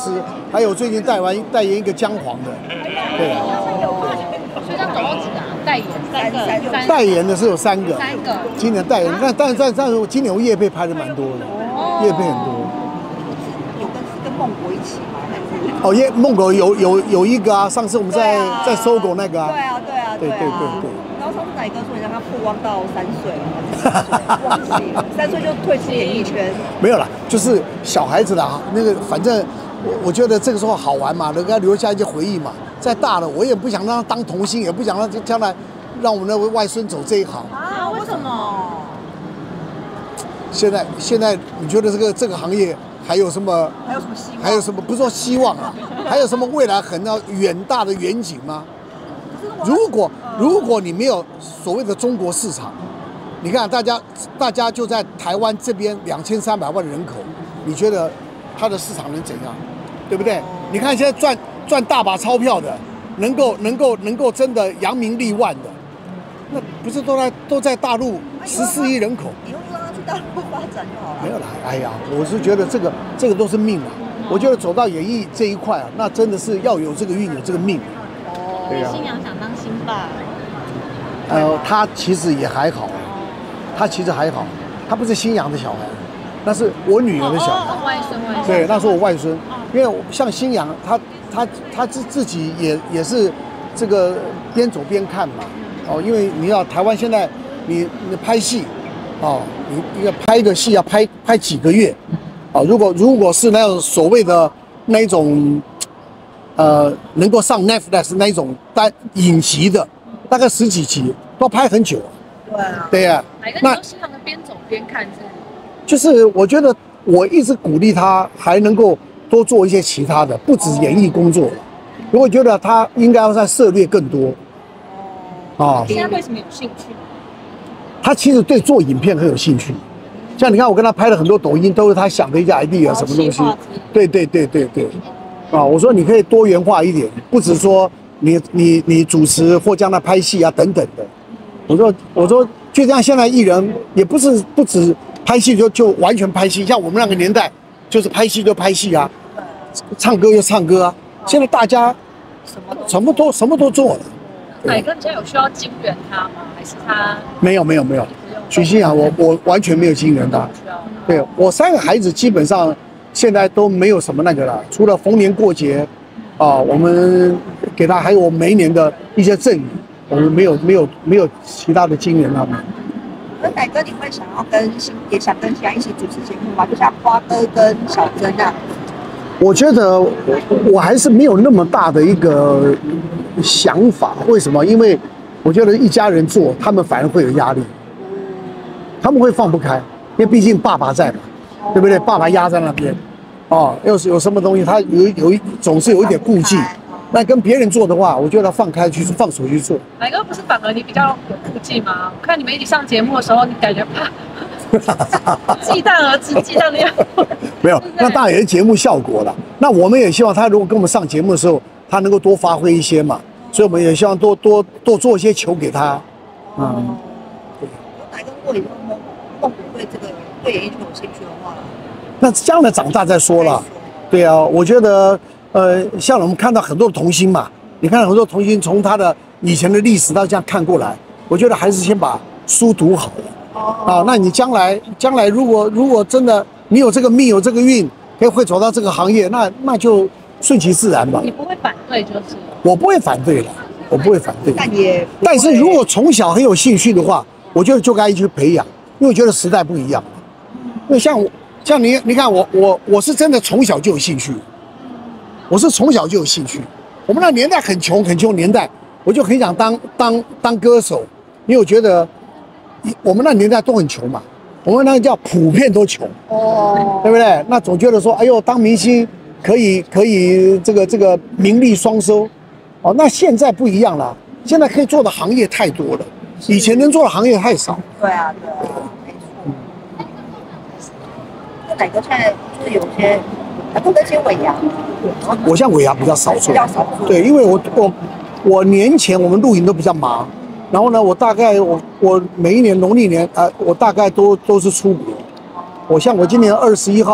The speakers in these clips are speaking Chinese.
师，还有最近代言一个姜黄的，对啊。 所以他总共几个啊？代言3个， 代言的是有3个，今年代言，但今年我业配拍的蛮多的，业配很多。 跟孟国一起吗？还是？ 哦，孟国有一个啊，上次我们在搜狗那个啊。 对。然后上次奶哥说，你让他曝光到3岁了，忘记了，3岁就退出演艺圈。 没有啦，就是小孩子啦，那个反正我觉得这个时候好玩嘛，能够留下一些回忆嘛。再大了，我也不想让他当童星，也不想让将来让我们的外孙走这一行啊？为什么？ 现在你觉得这个行业还有什么？ 希望？ 还有什么？不是说希望啊，还有什么未来很远大的远景吗？如果你没有所谓的中国市场，你看大家就在台湾这边2300万人口，你觉得它的市场能怎样？对不对？你看现在赚大把钞票的，能够真的扬名立万的，那不是都在大陆14亿人口？ 以后就让他去大陆发展就好了。 没有啦，哎呀，我是觉得这个都是命啊。我觉得走到演艺这一块啊，那真的是要有这个运，有这个命。 对啊。新娘想当新爸。 他其实也还好，他其实还好，他不是新娘的小孩，那是我女儿的小孩。 外孙。 对，那是我外孙。因为像新娘，他自己也是这个边走边看嘛。哦，因为你要台湾现在你拍戏，哦，你一个拍一个戏要拍几个月，哦，如果是那种所谓的那一种，能够上 Netflix 那一种影集的，大概10几集，都拍很久。 对啊。 对呀。 那新娘的边走边看就是我觉得我一直鼓励他，还能够多做一些其他的，不止演艺工作。我觉得他应该要再涉猎更多。 哦。现在为什么有兴趣？ 他其实对做影片很有兴趣。像你看，我跟他拍了很多抖音，都是他想的一些 idea 什么东西。对。啊，我说你可以多元化一点，不只说你主持或将来拍戏啊等等的。我说就这样，现在艺人也不止拍戏就完全拍戏，像我们那个年代就是拍戏就拍戏啊，唱歌就唱歌啊。现在大家什么都做了。 哪个家有需要金援他吗？还是他？没有。 许新阳，我完全没有金援他。对，我3个孩子基本上现在都没有什么那个了，除了逢年过节，啊，我们给他还有每一年的一些赠与，我们没有其他的金援他们。 那奶哥，你会想要也想跟新阳一起主持节目吗？就像花哥跟小珍这样。 我觉得我还是没有那么大的一个想法。为什么？因为我觉得一家人做，他们反而会有压力，他们会放不开，因为毕竟爸爸在嘛，对不对？爸爸压在那边，哦，要是有什么东西，他总是有一点顾忌。那跟别人做的话，我觉得放开去放手去做。 哪个不是反而你比较有顾忌吗？我看你们一起上节目的时候，你感觉怕。忌惮儿子，忌惮的样子。 没有，那当然也是节目效果了。那我们也希望他如果跟我们上节目的时候，他能够多发挥一些嘛。所以我们也希望多做一些球给他。 对。哪个如果以后孟古对这个对演艺圈有兴趣的话， 那将来长大再说了。对啊，我觉得像我们看到很多的童星嘛，你看很多童星从他的以前的历史到这样看过来，我觉得还是先把书读好了。啊，那你将来如果真的你有这个命有这个运，会走到这个行业，那就顺其自然吧。 你不会反对就是？我不会反对的，我不会反对。 但是如果从小很有兴趣的话，我觉得就该去培养，因为我觉得时代不一样。因为像你看我是真的从小就有兴趣，我是从小就有兴趣。我们那年代很穷年代，我就很想当歌手，因为我觉得。我们那年代都很穷嘛，我们那个叫普遍都穷，对不对？那总觉得说，哎呦，当明星可以这个名利双收，哦，那现在不一样了，现在可以做的行业太多了，以前能做的行业太少。 对啊，没错。那哪个现在就是有些，不跟些尾牙？ 我像尾牙比较少做，对，因为我年前我们录影都比较忙。然后呢，我大概我每一年农历年我大概都是出国。我像我今年21号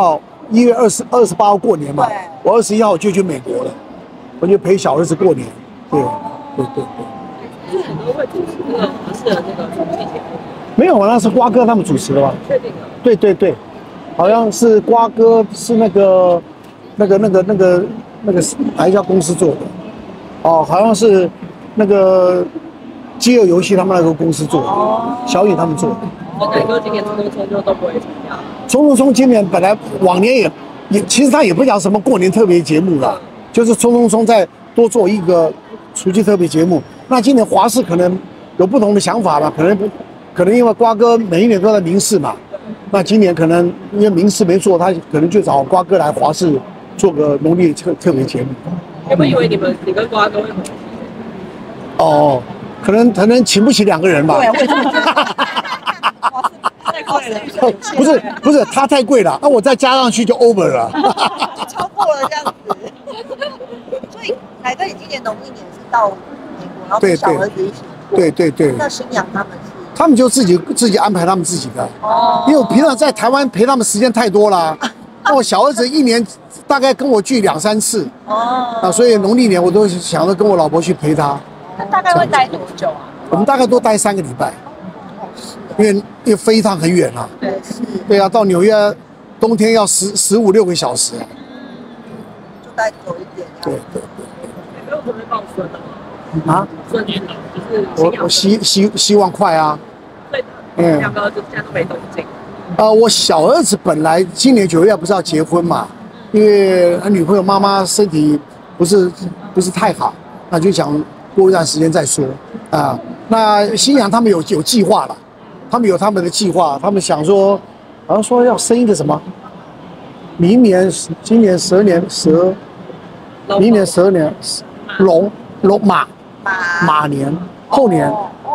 1月28号过年嘛对， 我21号就去美国了，我就陪小儿子过年。对，对对对。 就是很多会主持这个合适的这个综艺节目。 没有，那是瓜哥他们主持的吧？ 确定了。 对对对，好像是瓜哥是那个哪一家公司做的？哦，好像是那个饥饿游戏他们那个公司做的，小颖他们做的。 那奶哥今年冲冲冲就都不会参加。 冲冲冲今年本来往年也其实他也不讲什么过年特别节目了，就是冲冲冲再多做一个除夕特别节目。那今年华视可能有不同的想法吧，可能因为瓜哥每一年都在民视嘛，那今年可能因为民视没做，他可能就找瓜哥来华视做个农历特别节目。 有没有以为你跟瓜哥会合？ 哦，可能请不起2个人吧。 对，我也这么觉得。 太贵了。 不是，他太贵了，那我再加上去就 over 了。 就超过了这样子。所以奶哥，你今年农历年是到美国，然后跟小儿子一起过。 对对对。 那新娘他们是？ 他们就自己安排他们自己的。 哦。 因为我平常在台湾陪他们时间太多了，那我小儿子1年大概跟我聚2、3次。 哦。 所以农历年我都想着跟我老婆去陪他。 那大概会待多久啊？ 我们大概都待3个礼拜。因为飞一趟很远啊。 对，是。 对啊，到纽约冬天要15、16个小时啊。 就待久一点。 对。 没有准备抱孙的吗？ 啊？ 孙女就是我希望快啊。 对，2个儿子现在都没动静。 我小儿子本来今年9月不是要结婚嘛，因为他女朋友妈妈身体不是太好，那就想过一段时间再说啊。那新娘他们有计划了，他们有他们的计划，他们想说，好像说要生一个什么，今年12年蛇，明年12年龙马年，后年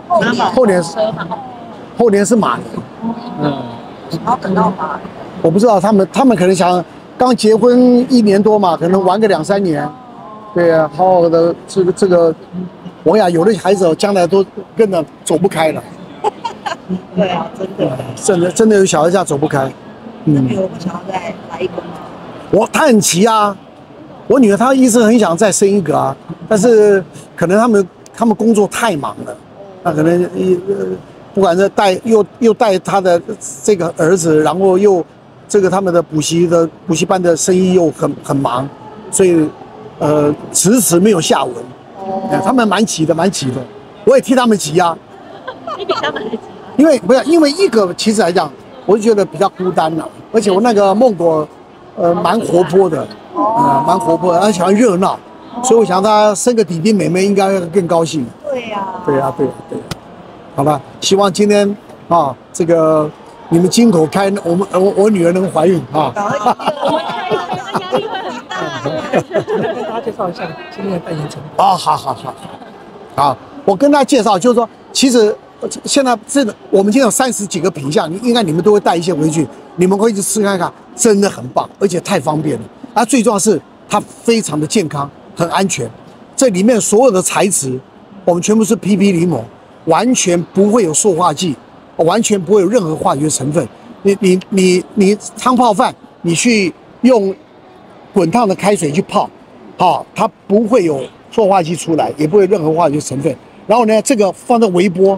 是马年， 然后等到马。 我不知道他们可能想刚结婚1年多嘛，可能玩个2、3年，对啊，好好的这个，我呀有的孩子将来都跟着走不开了。 对啊， 真的有小孩家走不开。 那女儿会想要再来一个吗？ 他很急啊，我女儿她一直很想再生一个啊，但是可能他们工作太忙了，那可能不管是又带他的这个儿子，然后又这个他们的补习班的生意又很忙，所以迟没有下文。他们蛮急的，我也替他们急啊。 你比他们还急。 因为一个其实来讲，我就觉得比较孤单了，而且我那个孟果蛮活泼的，而且很热闹，所以我想他生个弟弟妹妹应该更高兴。 对呀。 好吧，希望今天啊，这个你们金口开，我女儿能怀孕啊。 我们开压力会很大。跟大家介绍一下今天的代言成果。 好，我跟大家介绍，就是说，其实现在我们今天有30几个品项，你们都会带一些回去，你们会去吃看看，真的很棒，而且太方便了。最重要是它非常的健康，很安全。这里面所有的材质，我们全部是 PP 柠檬。完全不会有塑化剂，完全不会有任何化学成分。你汤泡饭，你去用滚烫的开水去泡，它不会有塑化剂出来，也不会有任何化学成分。然后呢，这个放在微波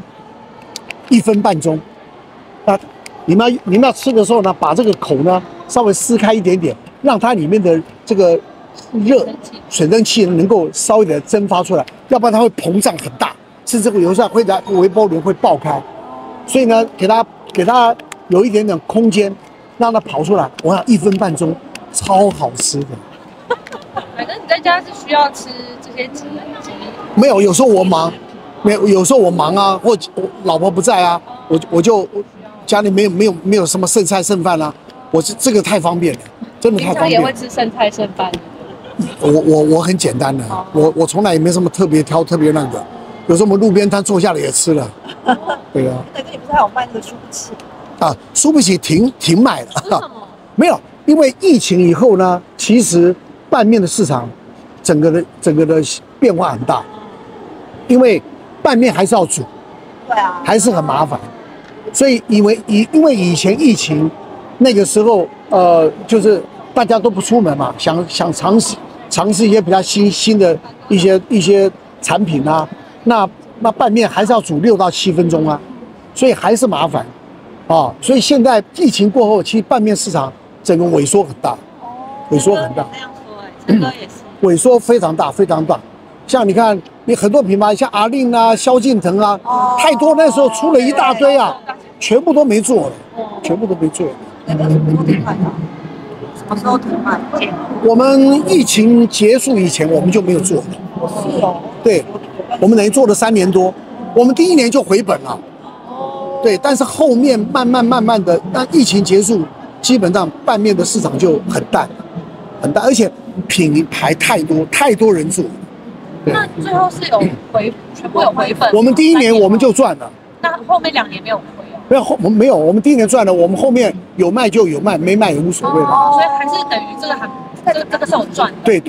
1分半钟。那你们要吃的时候呢，把这个口呢稍微撕开一点点，让它里面的这个水蒸气能够稍微的蒸发出来，要不然它会膨胀很大。甚至有时候会在微波炉会爆开，所以呢，给它有一点点空间，让它跑出来。我想1分半钟，超好吃的。 反正你在家是需要吃这些鸡。 没有，有时候我忙，有时候我忙啊，或我老婆不在啊，我就家里没有什么剩菜剩饭啊，这个太方便了，真的太方便。 也会吃剩菜剩饭。 我很简单的，我从来也没什么特别挑特别那个。有时候我们路边摊坐下来也吃了，对啊。 那个你不是还有卖那个输不起？ 输不起停卖了。 为什么？ 没有，因为疫情以后呢，其实拌面的市场整个的变化很大，因为拌面还是要煮， 对啊， 还是很麻烦，所以因为以前疫情那个时候，就是大家都不出门嘛，想尝试一些比较新的一些产品啊，那拌面还是要煮6到7分钟啊，所以还是麻烦啊。所以现在疫情过后，其实拌面市场整个萎缩很大，萎缩很大。 这样说哎，陈哥也是。 萎缩非常大，非常大。像你看，你很多品牌，像阿令啊、萧敬腾啊，太多那时候出了一大堆啊，全部都没做了，全部都没做了。 那个什么时候停卖的？什么时候停卖？ 我们疫情结束以前，我们就没有做了。 是哦。 对，我们等于做了3年多，我们第1年就回本了。对，但是后面慢慢的，那疫情结束，基本上拌面的市场就很淡，很淡，而且品牌太多人做。 那最后是有全部有回本。 我们第1年我们就赚了。 那后面2年没有回哦。 没有我们没有，我们第1年赚了，我们后面有卖就有卖，没卖也无所谓了。 所以还是等于这个是有赚的。 对。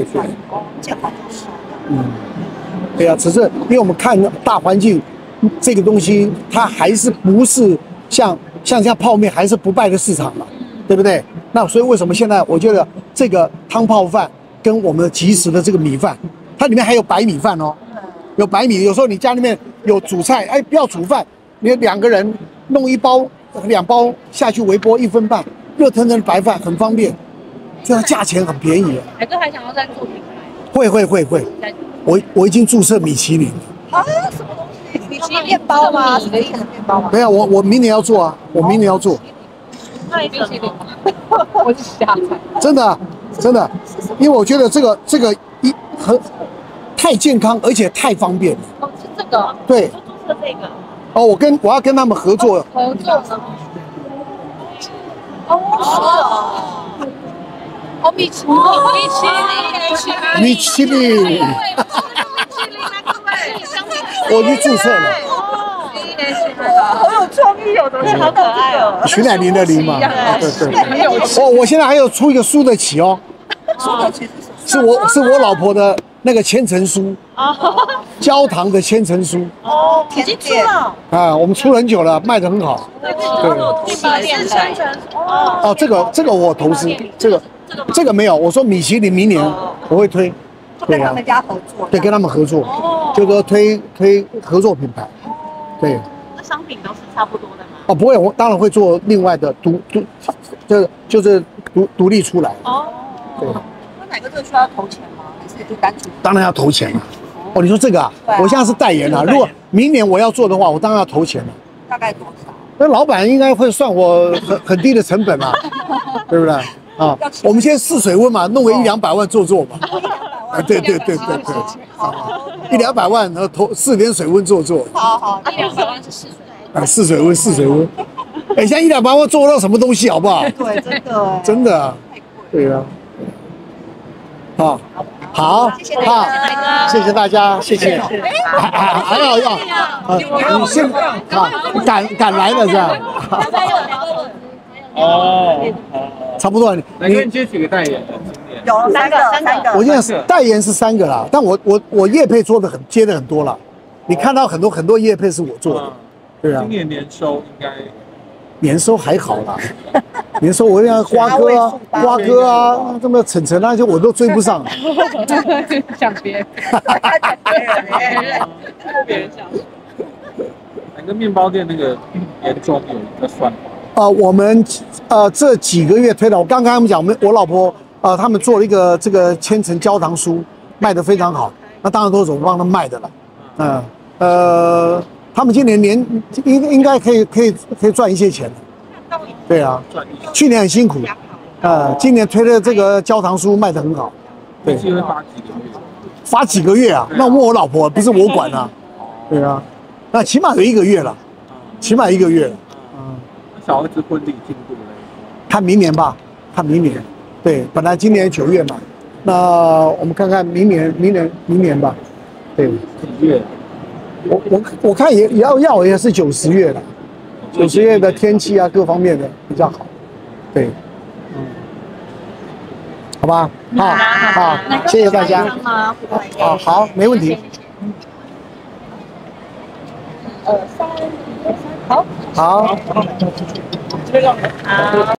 对啊，只是因为我们看大环境，这个东西它还是不是像泡面还是不败的市场嘛，对不对？那所以为什么现在我觉得这个汤泡饭跟我们的即食的这个米饭，它里面还有白米饭哦，有白米，有时候你家里面有煮菜，哎，不要煮饭，你2个人弄1包、2包下去微波1分半，热腾腾的白饭很方便，这样价钱很便宜。 海哥还想要再做品牌？ 会，我已经注册米其林了。 啊，什么东西？米其林面包吗？什么意思？面包吗？ 没有，我明年要做啊，我明年要做。 那米其林，我是瞎猜。 真的，因为我觉得这个太健康，而且太方便了。 哦，是这个。 对。 注册这个。 哦，我要跟他们合作。 合作呢？哦，米其林。 我去注册了。 好有创意哦，东西好可爱哦。 徐乃麟的麟嘛，对。哦，我现在还有出一个苏得起哦。 苏得起是什么？ 是我老婆的那个千层酥，焦糖的千层酥。 哦，已经出了。 啊，我们出很久了，卖得很好。对。哦，这个我投资，这个没有。我说米其林明年我会推。 跟他们家合作。对， 跟他们合作，就说推合作品牌。对。 那商品都是差不多的吗？ 哦，不会，我当然会做另外的就是独立出来。 哦。 对。 那哪个这需要投钱吗？还是就单纯？ 当然要投钱了。哦，你说这个啊？我现在是代言啊。如果明年我要做的话，我当然要投钱了。 大概多少？ 那老板应该会算我很低的成本嘛，对不对？啊，我们先试水温嘛，弄个100-200万做嘛。对，100-200万，然后试点水温做。 好 ，100-200万是试水。 啊，试水温。哎，现在100-200万做到什么东西，好不好？ 对， 真的啊。对啊。好，谢谢大家，谢谢。还要你先赶来的是吧？哦，差不多。 来跟你接几个代言？ 有3个。 我现在是代言是3个啦，但我业配接的很多了。你看到很多业配是我做的，对啊。 今年年收应该年收还好啦，年收我像瓜哥啊，这么晨那些我都追不上。 想别人，别人想。 哪个面包店那个年终有一个算法？ 我们这几个月推的，我刚刚他们讲，我老婆他们做了一个这个千层焦糖酥，卖得非常好。那当然都是我帮他们卖的了。他们今年应该可以赚一些钱的。对啊，去年很辛苦，今年推的这个焦糖酥卖得很好。 对，会发几个月？ 发几个月啊？那问我老婆，不是我管啊。对啊，那起码有1个月了，起码1个月了。 小儿子婚礼进度呢？ 看明年吧，看明年。对，本来今年9月嘛，那我们看看明年吧。对， 几月？ 我看也是9、10月了，9、10月的天气啊，各方面的比较好。对，好吧，好，谢谢大家。好，没问题。 好。 好。